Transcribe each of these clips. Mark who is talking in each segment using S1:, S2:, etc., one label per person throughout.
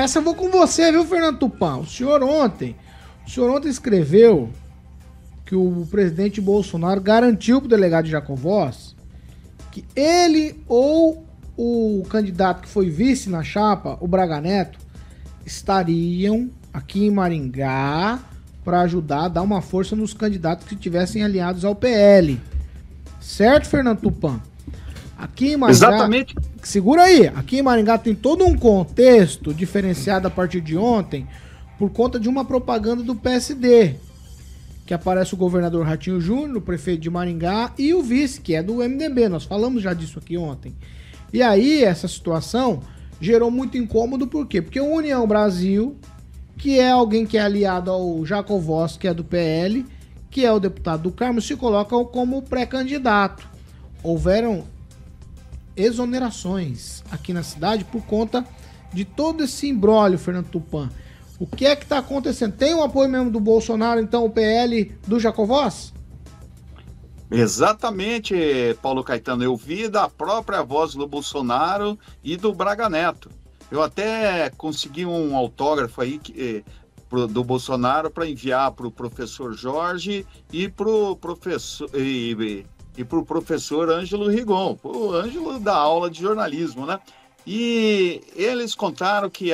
S1: Essa eu vou com você, viu, Fernando Tupan? O senhor ontem escreveu que o presidente Bolsonaro garantiu pro delegado Jacovós que ele ou o candidato que foi vice na chapa, o Braga Neto, estariam aqui em Maringá para ajudar a dar uma força nos candidatos que estivessem alinhados ao PL. Certo, Fernando Tupan? Aqui em Maringá...
S2: Exatamente.
S1: Segura aí. Aqui em Maringá tem todo um contexto diferenciado a partir de ontem por conta de uma propaganda do PSD, que aparece o governador Ratinho Júnior, o prefeito de Maringá e o vice, que é do MDB. Nós falamos já disso aqui ontem. E aí, essa situação gerou muito incômodo, por quê? Porque o União Brasil, que é alguém que é aliado ao Jacovós, que é do PL, que é o deputado do Carmo, se coloca como pré-candidato. Houveram exonerações aqui na cidade por conta de todo esse imbróglio, Fernando Tupan. O que é que está acontecendo? Tem o apoio mesmo do Bolsonaro, então, o PL do Jacovós?
S2: Exatamente, Paulo Caetano. Eu vi da própria voz do Bolsonaro e do Braga Neto. Eu até consegui um autógrafo aí do Bolsonaro para enviar para o professor Jorge e para o professor pro professor Ângelo Rigon, o Ângelo da aula de jornalismo, né? E eles contaram que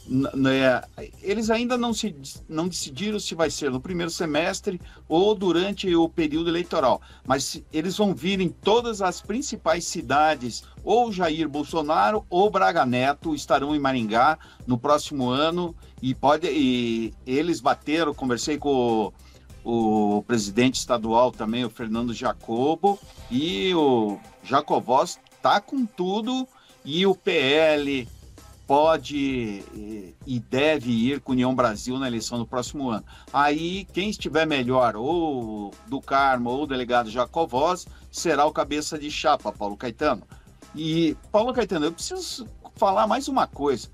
S2: eles ainda não decidiram se vai ser no primeiro semestre ou durante o período eleitoral, mas eles vão vir em todas as principais cidades, ou Jair Bolsonaro ou Braga Neto estarão em Maringá no próximo ano, e eles bateram, conversei com o presidente estadual também, o Fernando Jacobo, e o Jacovós está com tudo, e o PL pode e deve ir com a União Brasil na eleição do próximo ano. Aí, quem estiver melhor, ou do Carmo ou o delegado Jacovós, será o cabeça de chapa, Paulo Caetano. E, Paulo Caetano, eu preciso falar mais uma coisa.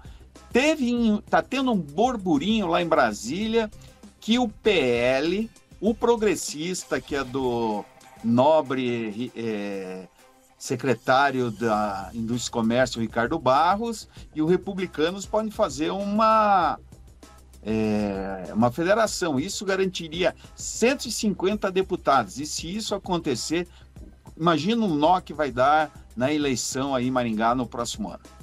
S2: Tá tendo um burburinho lá em Brasília que o PL, o progressista, que é do nobre secretário da Indústria e Comércio, Ricardo Barros, e os republicanos podem fazer uma federação. Isso garantiria 150 deputados. E se isso acontecer, imagina o nó que vai dar na eleição aí em Maringá no próximo ano.